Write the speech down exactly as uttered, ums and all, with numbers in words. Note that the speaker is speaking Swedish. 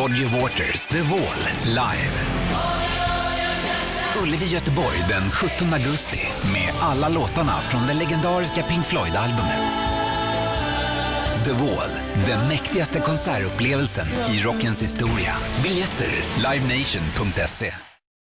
Roger Waters The Wall live. Ullevi, Göteborg den sjuttonde augusti med alla låtarna från det legendariska Pink Floyd-albumet. The Wall, den mäktigaste konsertupplevelsen i rockens historia. Biljetter live nation punkt se.